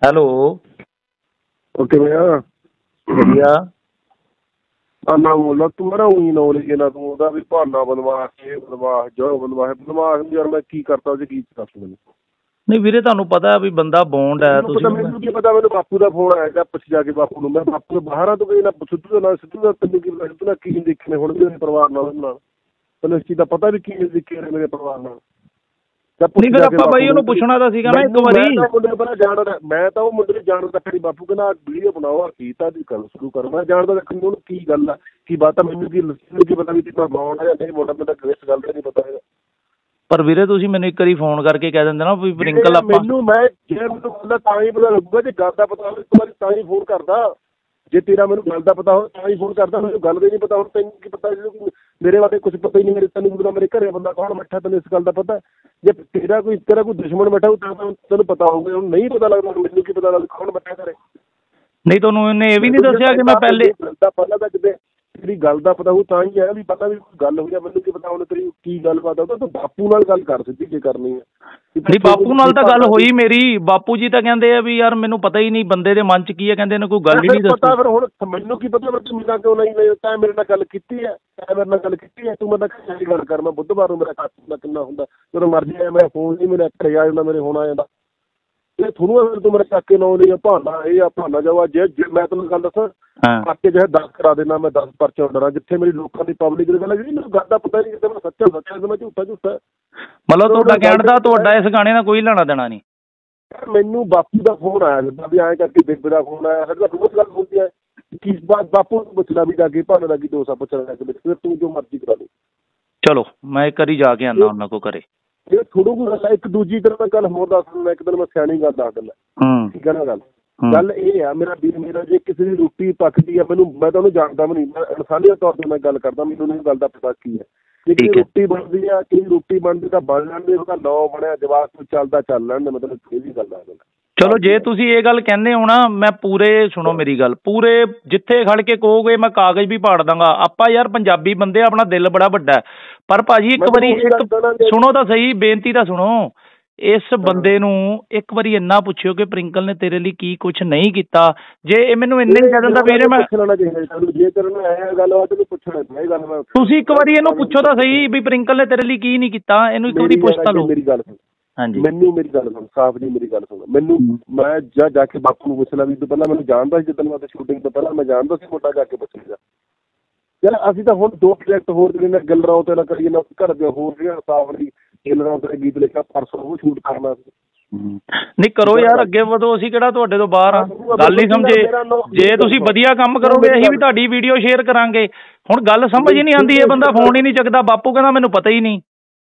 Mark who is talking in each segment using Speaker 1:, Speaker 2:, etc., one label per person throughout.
Speaker 1: Hello.
Speaker 2: Okay भैया
Speaker 1: ਵਧੀਆ।
Speaker 2: ना बोल तू मेरा ऊई नॉलेज ना तू ਉਹਦਾ ਵੀ ਭਾਨਾ ਬਦਮਾਸ਼ ਇਹ ਬਦਮਾਸ਼ ਜੋ ਬਦਮਾਸ਼ ਯਾਰ ਮੈਂ ਕੀ ਕਰਤਾ ਉਹਦੇ ਕੀ ਦੱਸ ਮੈਨੂੰ।
Speaker 1: ਨਹੀਂ ਵੀਰੇ ਤੁਹਾਨੂੰ ਪਤਾ ਵੀ ਬੰਦਾ ਬੌਂਡ ਹੈ। ਤੁਸੀਂ
Speaker 2: ਮੈਨੂੰ ਕੀ ਪਤਾ ਮੈਨੂੰ ਬਾਪੂ ਦਾ ਫੋਨ ਆਇਆ ਜਾਂ ਪੁੱਛ ਜਾ ਕੇ ਬਾਪੂ ਨੂੰ ਮੈਂ ਬਾਪੂ ਦੇ ਬਾਹਰਾਂ ਤੋਂ ਗਈ ਨਾ ਸਿੱਧੂ ਦਾ ਸਿੱਧੂ ਦਾ ਤੈਨੂੰ ਕੀ ਪਤਾ ਸਿੱਧੂ ਨਾਲ ਕੀ ਦੇਖਣੇ ਹੁਣ ਵੀ ਮੇਰੇ ਪਰਿਵਾਰ ਨਾਲ ਤੈਨੂੰ ਇਸ ਚੀਜ਼ ਦਾ ਪਤਾ ਵੀ ਕੀ ਦੇਖੇ ਮੇਰੇ ਪਰਿਵਾਰ ਨਾਲ।
Speaker 1: ਨਹੀਂ ਫਿਰ ਆਪਾਂ ਬਾਈ ਉਹਨੂੰ ਪੁੱਛਣਾ ਤਾਂ ਸੀਗਾ ਨਾ ਇੱਕ ਵਾਰੀ।
Speaker 2: ਮੈਂ ਤਾਂ ਉਹ ਮੁੰਡੇ ਨੂੰ ਜਾਣਦਾ ਤੱਕ ਬਾਪੂ ਕਹਿੰਦਾ ਵੀਡੀਓ ਬਣਾਓ ਕੀ ਤਾਂ ਦੀ ਗੱਲ ਸ਼ੁਰੂ ਕਰ ਮੈਂ ਜਾਣਦਾ ਤੱਕ ਉਹਨੂੰ ਕੀ ਗੱਲ ਆ ਕੀ ਬਾਤ ਆ ਮੈਨੂੰ ਕੀ ਪਤਾ ਵੀ ਤੇਰਾ ਬੌਂਡ ਹੈ ਜਾਂ ਨਹੀਂ ਬੌਂਡ ਮੈਨੂੰ ਇਸ ਗੱਲ ਦਾ ਨਹੀਂ ਪਤਾ ਹੈਗਾ।
Speaker 1: ਪਰ ਵੀਰੇ ਤੁਸੀਂ ਮੈਨੂੰ ਇੱਕ ਵਾਰੀ ਫੋਨ ਕਰਕੇ ਕਹਿ ਦਿੰਦੇ ਨਾ ਵੀ ਪ੍ਰਿੰਕਲ ਆਪਾਂ
Speaker 2: ਮੈਨੂੰ ਮੈਂ ਜੇ ਮੈਨੂੰ ਗੱਲ ਤਾਂ ਹੀ ਪਤਾ ਲੱਗੂਗਾ ਜੇ ਗੱਲ ਦਾ ਪਤਾ ਹੋਵੇ ਇੱਕ ਵਾਰੀ ਤਾਂ ਹੀ ਫੋਨ ਕਰਦਾ। ਜੇ ਤੇਰਾ ਮੈਨੂੰ ਗੱਲ ਦਾ ਪਤਾ ਹੋਵੇ ਤਾਂ ਹੀ ਫੋਨ ਕਰਦਾ ਮੈਨੂੰ ਗੱਲ ਦਾ ਨਹੀਂ ਪਤਾ ਹੁਣ ਤੈਨੂੰ ਕੀ ਪਤਾ ਮੇਰੇ ਬਾਰੇ ਕੁਝ ਪਤਾ ਹੀ ਨਹੀਂ ਮੇਰੇ ਤੈਨੂੰ ਪਤਾ ਮੇਰੇ ਘਰੇ ਬੰਦਾ ਕੌਣ ਬੈਠਾ ਤੈਨੂੰ ਇਸ ਗੱਲ ਦਾ ਪਤਾ। ਜੇ ਤੇਰਾ ਕੋਈ ਦੁਸ਼ਮਣ ਬੈਠਾ ਤਾਂ ਤੈਨੂੰ ਪਤਾ ਹੋਊਗਾ ਹੁਣ ਨਹੀਂ ਪਤਾ ਲੱਗਦਾ ਮੈਨੂੰ ਕੀ ਪਤਾ ਲੱਗਦਾ ਕੌਣ ਬੈਠਾ ਘਰੇ।
Speaker 1: ਨਹੀਂ ਤੁਹਾਨੂੰ ਇਹਨੇ ਇਹ ਵੀ ਨਹੀਂ ਦੱਸਿਆ ਕਿ ਮੈਂ ਪਹਿਲੇ
Speaker 2: ਪਹਿਲਾਂ ਤਾਂ ਜਿੱਦੇ ਤੇਰੀ ਗੱਲ ਦਾ ਪਤਾ ਹੋਊ ਤਾਂ ਹੀ ਹੈ ਵੀ ਪਤਾ ਵੀ ਗੱਲ ਹੋਈ ਆ ਮੈਨੂੰ ਕੀ ਪਤਾ ਹੁਣ ਤੇਰੀ ਕੀ ਗੱਲਬਾਤ ਆ ਤੂੰ ਬਾਪੂ ਨਾਲ ਗੱਲ ਕਰ ਸਿੱਧੀ ਜੇ ਕਰਨੀ ਆ।
Speaker 1: ਨਹੀਂ ਬਾਪੂ ਨਾਲ ਤਾਂ ਗੱਲ ਹੋਈ ਮੇਰੀ। ਬਾਪੂ ਜੀ ਤਾਂ ਕਹਿੰਦੇ ਆ ਵੀ ਯਾਰ ਮੈਨੂੰ ਪਤਾ ਹੀ ਨਹੀਂ ਬੰਦੇ ਦੇ ਮਨ ਚ ਕੀ ਹੈ ਕਹਿੰਦੇ ਨੇ ਕੋਈ ਗੱਲ ਹੀ ਨਹੀਂ ਦੱਸੀ।
Speaker 2: ਪਤਾ ਫਿਰ ਹੁਣ ਮੈਨੂੰ ਕੀ ਪਤਾ ਤੂੰ ਮੇਰਾ ਕਿਉਂ ਨਹੀਂ ਤੈਂ ਮੇਰੇ ਨਾਲ ਗੱਲ ਕੀਤੀ ਹੈ ਤੂੰ ਮੇਰੇ ਨਾਲ ਗੱਲ ਕਰ ਮੈਂ ਬੁੱਧਵਾਰ ਨੂੰ ਮੇਰਾ ਕੱਟ ਕਿੰਨਾ ਹੁੰਦਾ ਜਦੋਂ ਮਰਜ਼ੀ ਆਇਆ ਮੈਂ ਫੋਨ ਨਹੀਂ ਮੇਰੇ ਘਰੇ ਆ ਜਾਂਦਾ ਮੇਰੇ ਹੁਣ ਆ ਜਾਂਦਾ ਇਹ ਤੁਹਾਨੂੰ ਤੂੰ ਮੇਰੇ ਕਾਕੇ ਨਾ ਲਈ ਭਾਨਾ ਇਹ ਆ ਭਾਨਾ ਜਾਵਾ ਜੇ ਮੈਂ ਤੈਨੂੰ ਗੱਲ ਦੱਸਾਂ ਕਾਕੇ ਜਿਹੇ 10 ਕਰਾ ਦੇਣਾ ਮੈਂ 10 ਪਰਚੇ ਡਰਾਂ ਜਿੱਥੇ ਮੇਰੀ ਲੋਕਾਂ ਦੀ ਪਬਲਿਕ ਦੀ ਗੱਲ ਜਿਹੜੀ ਮੈਨੂੰ ਗੱਲ ਦਾ ਪਤਾ ਨਹੀਂ ਕਿਤੇ ਮੈਂ ਸੱਚਾ ਮੈਂ ਝੂਠਾ।
Speaker 1: ਮਤਲਬ ਤੁਹਾਡਾ ਕਹਿਣ ਦਾ ਤੁਹਾਡਾ ਇਸ ਗਾਣੇ ਨਾਲ ਕੋਈ ਲੈਣਾ ਦੇਣਾ ਨਹੀਂ।
Speaker 2: ਮੈਨੂੰ ਬਾਪੂ ਦਾ ਫੋਨ ਆਇਆ ਜਿੱਦਾਂ ਵੀ ਐਂ ਕਰਕੇ ਬੇਬੇ ਦਾ ਫੋਨ ਆਇਆ ਸਾਡੇ ਤਾਂ ਰੋਜ਼ ਗੱਲ ਹੁੰਦੀ ਹੈ ਕੀ ਬਾਤ ਬਾਪੂ ਨੂੰ ਪੁੱਛਣਾ ਵੀ ਜਾ ਕੇ ਭਾਵੇਂ ਦਾ ਕੀ ਦੋਸਾ ਪੁੱਛਣਾ ਜਾ ਕੇ ਫਿਰ ਤੂੰ ਜੋ ਮਰਜ਼ੀ ਕਰਾ ਦੇ। ਚਲੋ
Speaker 1: ਮੈਂ ਇੱਕ ਵਾਰੀ ਜਾ ਕੇ ਆਉਂਦਾ ਉਹਨਾਂ ਕੋਲ ਘਰੇ।
Speaker 2: ਇਹ ਥੋੜੂ ਕੋਈ ਗੱਲ ਇੱਕ ਦੂਜੀ ਦਿਨ ਮੈਂ ਗੱਲ ਹੋਰ ਦੱਸ ਦਿੰਦਾ ਇੱਕ ਦਿਨ ਮੈਂ ਸਿਆਣੀ ਗੱਲ ਦੱਸ ਦਿੰਦਾ ਠੀਕ ਹੈ ਨਾ ਗੱਲ ਇਹ ਆ ਮੇਰਾ ਵੀਰ ਮੇਰਾ ਜੇ ਕਿਸੇ ਦੀ ਰੋਟੀ ਪੱਕਦੀ ਆ ਮੈਨੂੰ ਮੈਂ ਤਾਂ ਉਹਨੂੰ ਜਾਣਦਾ ਵੀ ਨਹੀਂ ਮੈਂ ਇਨਸਾਨੀਅਤ ਤੌਰ ਤੇ ਮੈਂ ਗੱਲ ਕਰਦਾ ਮੈਨੂੰ ਨਹੀਂ ਗੱਲ ਦਾ ਪਤਾ ਕੀ ਹੈ ਜੇ ਕਿਸੇ ਰੋਟੀ ਬਣਦੀ ਆ ਕਿ ਰੋਟੀ ਬਣਦੀ ਤਾਂ ਬਣ ਲੈਣ ਦੇ ਉਹਦਾ ਨੌ ਬਣਿਆ ਜਵਾਬ ਕੋਈ ਚੱਲਦਾ ਚੱਲ ਲੈਣ ਦੇ ਮਤਲਬ ਇਹ ਵੀ ਗੱਲ ਆ।
Speaker 1: ਚਲੋ ਜੇ ਤੁਸੀਂ ਇਹ ਗੱਲ ਕਹਿੰਦੇ ਹੋ ਨਾ ਮੈਂ ਪੂਰੇ ਸੁਣੋ ਮੇਰੀ ਗੱਲ ਪੂਰੇ ਜਿੱਥੇ ਖੜ ਕੇ ਕਹੋਗੇ ਮੈਂ ਕਾਗਜ਼ ਵੀ ਪਾੜ ਦਾਂਗਾ। ਆਪਾਂ ਯਾਰ ਪੰਜਾਬੀ ਬੰਦੇ ਆਪਣਾ ਦਿਲ ਬੜਾ ਵੱਡਾ ਪਰ ਭਾਜੀ ਇੱਕ ਵਾਰੀ ਸੁਣੋ ਤਾਂ ਸਹੀ ਬੇਨਤੀ ਤਾਂ ਸੁਣੋ ਇਸ ਬੰਦੇ ਨੂੰ ਇੱਕ ਵਾਰੀ ਇੰਨਾ ਪੁੱਛਿਓ ਕਿ ਪ੍ਰਿੰਕਲ ਨੇ ਤੇਰੇ ਲਈ ਕੀ ਕੁਛ ਨਹੀਂ ਕੀਤਾ। ਜੇ ਇਹ ਮੈਨੂੰ ਇੰਨੇ ਕਹਿ ਦਿੰਦਾ ਵੀਰੇ ਮੈਂ ਤੁਸੀਂ ਇੱਕ ਵਾਰੀ ਇਹਨੂੰ ਪੁੱਛੋ ਤਾਂ ਸਹੀ ਵੀ ਪ੍ਰਿੰਕਲ ਨੇ ਤੇਰੇ ਲਈ ਕੀ ਨਹੀਂ ਕੀਤਾ ਇਹਨੂੰ ਇੱਕ ਵਾਰੀ ਪੁੱਛ ਤਾਂ ਲਓ।
Speaker 2: ਮੇਰੀ ਗੱਲ ਸੁਣ ਹਾਂਜੀ ਮੈਨੂੰ ਮੇਰੀ ਗੱਲ ਸੁਣ ਸਾਫ ਜੀ ਮੇਰੀ ਗੱਲ ਸੁਣ ਮੈਨੂੰ ਮੈਂ ਜਾ ਕੇ ਬਾਪੂ ਨੂੰ ਪੁੱਛ ਲਿਆ ਵੀ ਤੋਂ ਪਹਿਲਾਂ ਮੈਨੂੰ ਜਾਣਦਾ ਸੀ ਜਿੱਦਣ ਮੈਂ ਸ਼ੂਟਿੰਗ ਤੋਂ ਪਹਿਲਾਂ ਮੈਂ ਜਾਣਦਾ ਸੀ ਮੋਟਾ ਜਾ ਕੇ ਪੁੱਛ ਲਿਆ ਯਾਰ ਅਸੀਂ ਤਾਂ ਹੁਣ 2 ਪ੍ਰੋਜੈਕਟ ਹੋਰ ਜਿਹੜੇ ਨੇ ਗੱਲਰਾਂ ਤੇ ਨਾ ਕਰੀਏ ਨਾ ਘਰ ਦੇ ਹੋਰ ਜਿਹੜੀਆਂ ਸਾਫ ਦੀ ਗੱਲਰਾਂ ਤੇ ਗੀਤ ਲਿਖਿਆ ਪਰਸੋਂ ਉਹ ਸ਼ੂਟ ਕਰਨਾ ਸੀ।
Speaker 1: ਨਹੀਂ ਕਰੋ ਯਾਰ ਅੱਗੇ ਵਧੋ ਅਸੀਂ ਕਿਹੜਾ ਤੁਹਾਡੇ ਤੋਂ ਬਾਹਰ ਆ ਗੱਲ ਨਹੀਂ ਸਮਝੇ। ਜੇ ਤੁਸੀਂ ਵਧੀਆ ਕੰਮ ਕਰੋਗੇ ਅਸੀਂ ਵੀ ਤੁਹਾਡੀ ਵੀਡੀਓ ਸ਼ੇਅਰ ਕਰਾਂਗੇ। ਹੁਣ ਗੱਲ ਸਮਝ ਹੀ ਨਹੀਂ ਆਉਂਦੀ ਇਹ ਬੰਦਾ ਫੋਨ ਹੀ ਨਹੀਂ ਚੱਕਦਾ ਬਾਪੂ ਕਹਿੰਦਾ ਮੈਨੂੰ ਪਤਾ ਹੀ ਨਹੀਂ।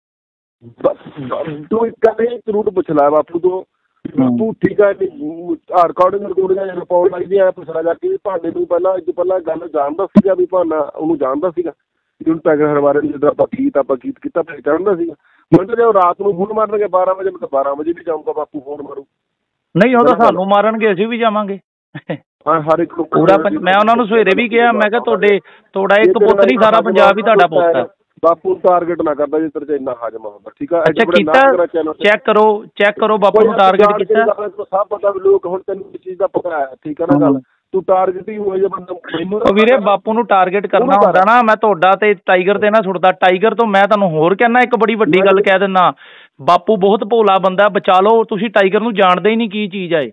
Speaker 2: ਤੂੰ ਇੱਕ ਗੱਲ ਇਹ ਜ਼ਰੂਰ ਪੁੱਛ ਲੈ ਬਾਪੂ ਤੋਂ ਤੂੰ ਠੀਕ ਹੈ ਰਿਕਾਰਡਿੰਗ ਪਾਉਣ ਲੱਗਦੀ ਐ ਪੁੱਛਣਾ ਜਾ ਕੇ ਭਾਂਡੇ ਨੂੰ ਪਹਿਲਾਂ ਇਹ ਤੋਂ ਪਹਿਲਾਂ ਗੱਲ ਜਾਣਦਾ ਸੀਗਾ ਵੀ ਭਾਨਾ ਉਹਨੂੰ ਜਾਣਦਾ ਸੀਗਾ ਜਿਹਨੂੰ ਟਾਈਗਰ ਬਾਰੇ ਜਦੋਂ ਆਪਾਂ ਗੀਤ ਕੀਤਾ ਜਾਣਦਾ ਸੀਗਾ ਮੈਨੂੰ ਜੇ ਰਾਤ ਨੂੰ ਫੋਨ ਮਾਰਨਗੇ 12 ਵਜੇ ਮੈਂ ਤਾਂ 12 ਵਜੇ ਵੀ ਜਾਊਂਗਾ ਬਾਪੂ ਫੋਨ ਮਾਰੂ।
Speaker 1: ਨਹੀਂ ਉਹ ਤਾਂ ਸਾਨੂੰ ਮਾਰਨਗੇ ਅਸੀਂ ਵੀ ਜਾਵਾਂਗੇ।
Speaker 2: ਹਾਂ ਹਰ ਇੱਕ
Speaker 1: ਪੂਰਾ ਮੈਂ ਉਹਨਾਂ ਨੂੰ ਸਵੇਰੇ ਵੀ ਕਿਹਾ ਮੈਂ ਕਿਹਾ ਤੁਹਾਡਾ ਇੱਕ ਪੁੱਤ ਨਹੀਂ ਸਾਰਾ ਪੰਜਾਬ ਹੀ ਤੁਹਾਡਾ ਪੁੱਤ ਹੈ।
Speaker 2: ਬਾਪੂ ਨੂੰ ਟਾਰਗੇਟ ਨਾ ਕਰਦਾ ਜੇ ਤੇਰੇ ਚ ਇੰਨਾ ਹਾਜ਼ਮ ਹੁੰਦਾ ਠੀਕ ਆ।
Speaker 1: ਅੱਛਾ ਕੀਤਾ ਚੈੱਕ ਕਰੋ ਬਾਪੂ ਨੂੰ ਟਾਰਗੇਟ ਕੀਤਾ
Speaker 2: ਸਭ ਪਤਾ ਵੀ ਲੋਕ ਹੁਣ ਤੈਨੂੰ ਇਸ ਚੀਜ਼ ਦਾ ਪਤਾ ਹੈ ਠੀਕ ਆ ਨਾ ਗੱਲ ਤੂੰ ਟਾਰਗੇਟ ਹੀ ਹੋਏ ਜੇ ਬੰਦਾ ਮੈਨੂੰ
Speaker 1: ਵੀਰੇ ਬਾਪੂ ਨੂੰ ਟਾਰਗੇਟ ਕਰਨਾ ਹੁੰਦਾ ਨਾ ਮੈਂ ਤੁਹਾਡਾ ਤੇ ਟਾਈਗਰ ਤੇ ਨਾ ਛੁੱਟਦਾ ਟਾਈਗਰ ਤੋਂ ਮੈਂ ਤੁਹਾਨੂੰ ਹੋਰ ਕਹਿਣਾ ਇੱਕ ਬੜੀ ਵੱਡੀ ਗੱਲ ਕਹਿ ਦਿੰਦਾ ਬਾਪੂ ਬਹੁਤ ਭੋਲਾ ਬੰਦਾ ਬਚਾ ਲਓ ਤੁਸੀਂ ਟਾਈਗਰ ਨੂੰ ਜਾਣਦੇ ਹੀ ਨਹੀਂ ਕੀ ਚੀਜ਼ ਆ ਇਹ।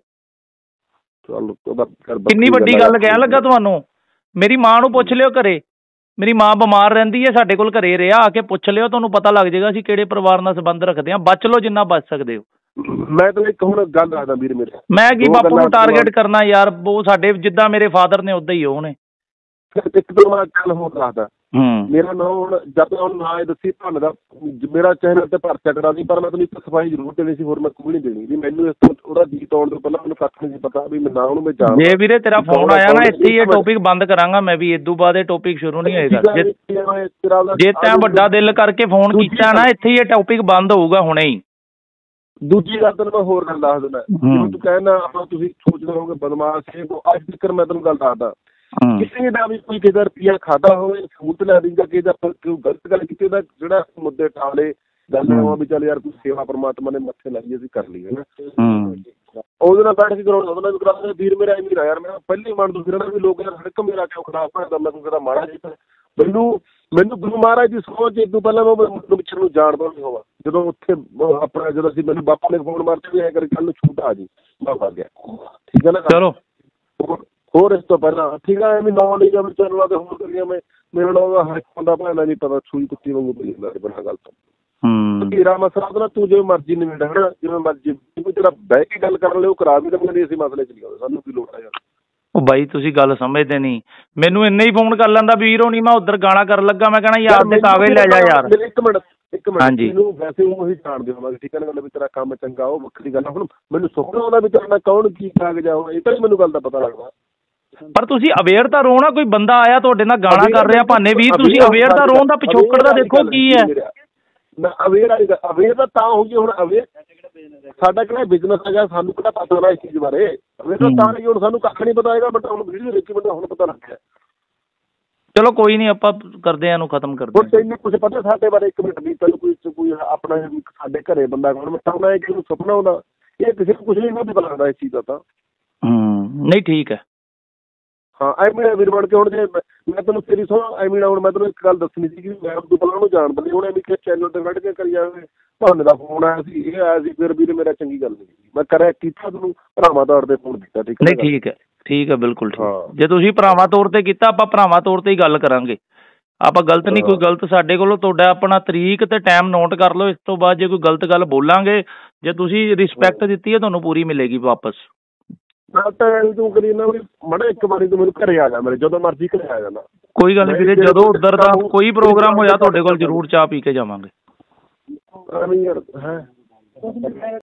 Speaker 1: ਕਿੰਨੀ ਵੱਡੀ ਗੱਲ ਕਹਿਣ ਲੱਗਾ ਤੁਹਾਨੂੰ। ਮੇਰੀ ਮਾਂ ਨੂੰ ਪੁੱਛ ਲਿਓ ਘਰੇ ਮੇਰੀ ਮਾਂ ਬਿਮਾਰ ਰਹਿੰਦੀ ਹੈ ਸਾਡੇ ਕੋਲ ਘਰੇ ਰਿਹਾ ਆ ਕੇ ਪੁੱਛ ਲਿਓ ਤੁਹਾਨੂੰ ਪਤਾ ਲੱਗ ਜਾਏਗਾ ਅਸੀਂ ਕਿਹੜੇ ਪਰਿਵਾਰ ਨਾਲ ਸੰਬੰਧ ਰੱਖਦੇ ਹਾਂ। ਬਚ ਲਓ ਜਿੰਨਾ ਬਚ ਸਕਦੇ ਹੋ।
Speaker 2: ਮੈਂ ਤਾਂ ਇੱਕ ਹੁਣ ਗੱਲ ਦੱਸਦਾ ਵੀਰ ਮੇਰੇ
Speaker 1: ਮੈਂ ਕੀ ਬਾਪੂ ਨੂੰ ਟਾਰਗੇਟ ਕਰਨਾ ਯਾਰ ਉਹ ਸਾਡੇ ਜਿੱਦਾਂ ਮੇਰੇ ਫਾਦਰ ਨੇ ਉਦਾਂ ਹੀ ਉਹ ਨੇ।
Speaker 2: ਇੱਕ ਤੋਂ ਮੈਂ ਗੱਲ ਹੋਰ ਦੱਸਦਾ ਮੇਰਾ ਨਾਂ ਹੁਣ ਜਦ ਹੁਣ ਨਾਂ ਇਹ ਦੱਸੀ ਤੁਹਾਨੂੰ ਦਾ ਮੇਰਾ ਚੈਨਲ ਤੇ ਪਰਚਾ ਕਰਾ ਦੀ ਪਰ ਮੈਂ ਤੁਹਾਨੂੰ ਇੱਕ ਸਫਾਈ ਜ਼ਰੂਰ ਦੇਣੀ ਸੀ ਹੋਰ ਮੈਂ ਕੋਈ ਨਹੀਂ ਦੇਣੀ ਵੀ ਮੈਨੂੰ ਇਸ ਤੋਂ ਉਹਦਾ ਗੀਤ ਆਉਣ ਤੋਂ ਪਹਿਲਾਂ ਮੈਨੂੰ ਕੱਖ ਨਹੀਂ ਸੀ ਪਤਾ ਵੀ ਮੈਂ ਨਾ ਉਹਨੂੰ ਮੈਂ ਜਾਣਦਾ। ਜੇ
Speaker 1: ਵੀਰੇ ਤੇਰਾ ਫੋਨ ਆਇਆ ਨਾ ਇੱਥੇ ਹੀ ਇਹ ਟੌਪਿਕ ਬੰਦ ਕਰਾਂਗਾ ਮੈਂ ਵੀ ਇਦੋਂ ਬਾਅਦ ਇਹ ਟੌਪਿਕ ਸ਼ੁਰੂ ਨਹੀਂ ਹੋਏਗਾ। ਜੇ ਤੈਂ ਵੱਡਾ ਦਿਲ ਕਰਕੇ ਫੋਨ ਕੀਤਾ ਨਾ ਇੱਥੇ ਹੀ ਇਹ ਟੌਪਿਕ ਬੰਦ ਹੋਊਗਾ ਹੁਣੇ ਹੀ।
Speaker 2: ਦੂਜੀ ਗੱਲ ਤੈਨੂੰ ਮੈਂ ਹੋਰ ਗੱਲ ਦੱਸ ਦਿੰਦਾ ਜਿਵੇਂ ਤੂੰ ਕਹਿਣਾ ਆਪਾਂ ਤੁਸੀਂ ਸੋਚਦੇ ਰਹੋਗੇ ਬਦਮਾਸ਼ ਅੱਜ ਤੱਕ ਮੈਂ ਤੈਨੂੰ ਗੱਲ ਦੱਸਦਾ ਕਿਸੇ ਦਾ ਵੀ ਕੋਈ ਕਿਸੇ ਰੁਪਈਆ ਖਾਦਾ ਹੋਵੇ ਸਬੂਤ ਲੈ ਦੀ ਜਾਂ ਕਿਸੇ ਆਪਾਂ ਕੋਈ ਗਲਤ ਗੱਲ ਕੀਤੀ ਦਾ ਜਿਹੜਾ ਮੁੱਦੇ ਟਾਲੇ ਗੱਲ ਵੀ ਚੱਲ ਯਾਰ ਕੋਈ ਸੇਵਾ ਪਰਮਾਤਮਾ ਨੇ ਮੱਥੇ ਲਾਈ ਅਸੀਂ ਕਰ ਲਈ ਹੈ ਨਾ ਉਹਦੇ ਨਾਲ ਬੈਠ ਕੇ ਕਰਾਉਣਾ, ਉਹਦੇ ਨਾਲ ਵੀ ਕਰਾ ਵੀਰ ਮੇਰਾ ਐਵੇਂ ਨਾ ਯਾਰ, ਮੈਂ ਪਹਿਲੇ ਹੀ ਮੰਨ ਦੂੰ ਫਿਰ ਵੀ ਲੋਕ ਯਾਰ ਸੜਕ ਮੇਰਾ ਕਿਉਂ ਖਰਾਬ ਕਰਦਾ, ਮੈਂ ਕੋਈ ਕਦਾ ਮਾੜਾ ਕੀਤਾ। ਮੈਨੂੰ ਗੁਰੂ ਮਹਾਰਾਜ ਦੀ ਸੋਚ ਇਦੋਂ ਪਹਿਲਾਂ ਮੈਂ ਪਿੱਛੇ ਨੂੰ ਜਾਣਦਾ ਨਹੀਂ ਹੋਵਾ, ਜਦੋਂ ਉੱਥੇ ਆਪਣਾ ਜਦੋਂ ਅਸੀਂ ਮੈਨੂੰ ਬਾਪੂ ਨੇ ਫੋਨ ਮਾਰਤੇ ਵੀ ਐਂ ਕਰਕੇ ਕੱਲ ਨੂੰ ਛੂਟ ਆ ਜੀ, ਮੈਂ ਫਸ ਗਿਆ। ਠੀਕ ਹੈ ਨਾ।
Speaker 1: ਚਲੋ
Speaker 2: ਹੋਰ ਇਸ ਤੋਂ ਪਹਿਲਾਂ ਠੀਕ ਹੈ ਐਵੇਂ ਨਾਂ ਲਈ ਜਾਵੇ ਚੈਨਲਾਂ ਤੇ ਹੋਰ ਕਰੀਆਂ ਮੈਂ, ਮੇਰੇ ਨਾਲ ਹਰ ਇੱਕ ਬੰਦਾ ਭਾਣਾ ਨਹੀਂ ਪਤਾ, ਸੂਈ ਕੁੱਤੀ ਵਾਂਗੂ ਪਈ ਜਾਂਦਾ ਬਿਨਾਂ ਗੱਲ ਤੋਂ। ਹੀਰਾ ਮਸਲਾ ਉਹਦਾ ਤੂੰ ਜਿਵੇਂ ਮਰਜ਼ੀ ਨਿਬੇੜ ਹਨਾ, ਜਿਵੇਂ ਮਰਜ਼ੀ ਕੋਈ ਤੇਰਾ ਬਹਿ ਕੇ ਗੱਲ ਕਰਨ ਲਈ ਉਹ ਕਰਾ ਵੀ ਦੇਵਾਂਗੇ, ਅਸੀਂ ਮਸਲੇ ਚ ਨਹੀਂ ਆਉਂਦੇ, ਸਾਨੂੰ ਕੀ ਲੋੜ ਆ ਯਾਰ।
Speaker 1: ਉਹ ਬਾਈ ਤੁਸੀਂ ਗੱਲ ਸਮਝਦੇ ਨਹੀਂ, ਮੈਨੂੰ ਇੰਨੇ ਹੀ ਫੋਨ ਕਰ ਲੈਂਦਾ ਵੀਰ ਹੋਣੀ, ਮੈਂ ਉੱਧਰ ਗਾਣਾ ਕਰਨ ਲੱਗਾ, ਮੈਂ ਕਹਿਣਾ ਯਾਰ ਦੇ ਕਾਗਜ਼ ਲੈ ਜਾ ਯਾਰ।
Speaker 2: ਇੱਕ ਮਿੰਟ ਮੈਨੂੰ ਵੈਸੇ ਉਹੀ ਜਾਣਦੇ ਹੋਵਾਂਗੇ, ਠੀਕ ਹੈ ਨਾ ਗੱਲ, ਵੀ ਤੇਰਾ ਕੰਮ ਚੰਗਾ ਉਹ ਵੱਖਰੀ ਗੱਲ। ਹੁਣ ਮੈਨੂੰ ਸੁਪਨਾ ਆਉਂਦਾ ਵੀ ਤੇਰਾ ਕੌਣ ਕੀ ਕਾਗਜ਼ ਆ, ਇਹ ਤਾਂ ਹੀ ਮੈਨੂੰ ਗੱਲ ਦਾ ਪਤਾ ਲੱਗਦਾ।
Speaker 1: ਪਰ ਤੁਸੀਂ ਅਵੇਅਰ ਤਾਂ ਰਹੋ ਨਾ, ਕੋਈ ਬੰਦਾ ਆਇਆ ਤੁਹਾਡੇ ਨਾਲ ਗਾਣਾ ਕਰ ਰਿਹਾ ਭਾਨੇ ਵੀਰ, ਤੁਸੀਂ ਅਵੇਅਰ ਤਾਂ ਰਹੋ, ਦਾ ਪਿਛੋਕੜ ਦਾ ਦੇਖੋ ਕੀ ਹੈ।
Speaker 2: ਅਵੇਅਰ ਤਾਂ ਹੋਊਗੀ, ਹੁਣ ਅਵੇਅਰ ਸਾਡਾ ਕਿਹੜਾ ਬਿਜ਼ਨਸ ਹੈਗਾ, ਸਾਨੂੰ ਕਿਹੜਾ ਪਤਾ ਹੋਣਾ ਇਸ ਚੀਜ਼ ਬਾਰੇ, ਅਵੇਅਰ ਤਾਂ ਨਹੀਂ, ਹੁਣ ਸਾਨੂੰ ਕੱਖ ਨਹੀਂ ਪਤਾ ਹੈਗਾ, ਬਟ ਹੁਣ ਵੀਡੀਓ ਦੇਖੀ ਬੰਦਾ ਹੁਣ ਪਤਾ ਲੱਗ ਗਿਆ।
Speaker 1: ਚਲੋ ਕੋਈ ਨਹੀਂ, ਆਪਾਂ ਕਰਦੇ ਆ ਇਹਨੂੰ ਖਤਮ ਕਰਦੇ।
Speaker 2: ਹੁਣ ਤੈਨੂੰ ਕੁਛ ਪਤਾ ਸਾਡੇ ਬਾਰੇ? ਇੱਕ ਮਿੰਟ ਵੀ ਤੈਨੂੰ ਕੋਈ ਆਪਣਾ ਸਾਡੇ ਘਰੇ ਬੰਦਾ ਕੌਣ ਮਤਾਉਣਾ ਹੈ, ਕਿ ਸੁਪਨਾ ਆਉਂਦਾ, ਇਹ ਕਿਸੇ ਨੂੰ ਕੁਛ ਨਹੀਂ ਪਤਾ ਲੱਗਦਾ ਇਸ ਚੀਜ਼ ਦਾ ਤਾਂ।
Speaker 1: ਨਹੀਂ ਠੀਕ ਹੈ।
Speaker 2: ਹਾਂ ਐਵੇਂ ਵੀਰ ਬਣ ਕੇ ਹੁਣ ਜੇ ਮੈਂ ਤੈਨੂੰ ਤੇਰੀ ਸੁਣ ਐਵੇਂ ਹੁਣ ਮੈਂ ਤੈਨੂੰ ਇੱਕ ਗੱਲ ਦੱਸਣੀ ਸੀ ਕਿ ਮੈਂ ਤੂੰ ਪਹਿਲਾਂ ਉਹਨੂੰ ਜਾਣਦਾ ਨਹੀਂ, ਹੁਣ ਐਵੇਂ ਕਿ ਚੈਨਲ ਤੇ ਕੱਢ ਕੇ ਕਰੀ ਜਾਵੇ, ਭਾਨੇ ਦਾ ਫੋਨ ਆਇਆ ਸੀ, ਇਹ ਆਇਆ ਸੀ, ਫਿਰ ਵੀਰ ਮੇਰਾ ਚੰਗੀ ਗੱਲ ਨਹੀਂ, ਮੈਂ ਕਰਿਆ ਕੀਤਾ ਤੈਨੂੰ ਭਰਾਵਾਂ ਤੌਰ ਤੇ ਫੋਨ ਕੀਤਾ। ਠੀਕ
Speaker 1: ਨਹੀਂ ਠੀਕ ਹੈ, ਠੀਕ ਹੈ, ਬਿਲਕੁਲ ਠੀਕ। ਜੇ ਤੁਸੀਂ ਭਰਾਵਾਂ ਤੌਰ ਤੇ ਕੀਤਾ, ਆਪਾਂ ਭਰਾਵਾਂ ਤੌਰ ਤੇ ਹੀ ਗੱਲ ਕਰਾਂਗੇ, ਆਪਾਂ ਗਲਤ ਨਹੀਂ, ਕੋਈ ਗਲਤ ਸਾਡੇ ਕੋਲੋਂ ਤੁਹਾਡਾ ਆਪਣਾ ਤਰੀਕ ਤੇ ਟਾਈਮ ਨੋਟ ਕਰ ਲਓ, ਇਸ ਤੋਂ ਬਾਅਦ ਜੇ ਕੋਈ ਗਲਤ ਗੱਲ ਬੋਲਾਂਗੇ, ਜੇ ਤੁਸੀਂ ਰਿਸਪੈਕਟ ਦਿੱਤੀ ਹੈ ਤੁਹਾਨੂੰ ਪੂਰੀ ਮਿਲੇਗੀ ਵਾਪਸ।
Speaker 2: ਤੂੰ ਕਰੀ ਨਾ ਮੜਾ ਇੱਕ ਵਾਰੀ ਤੂੰ ਮੈਨੂੰ ਘਰੇ ਆ ਜਾ, ਮੇਰੇ ਜਦੋਂ ਮਰਜ਼ੀ ਘਰੇ ਆ ਜਾਣਾ।
Speaker 1: ਕੋਈ ਗੱਲ ਨਹੀਂ ਵੀਰੇ, ਜਦੋਂ ਉੱਧਰ ਦਾ ਕੋਈ ਪ੍ਰੋਗਰਾਮ ਹੋਇਆ ਤੁਹਾਡੇ ਕੋਲ ਜ਼ਰੂਰ ਚਾਹ ਪੀ ਕੇ ਜਾਵਾਂਗੇ।
Speaker 2: ਯਾਰ ਹੈ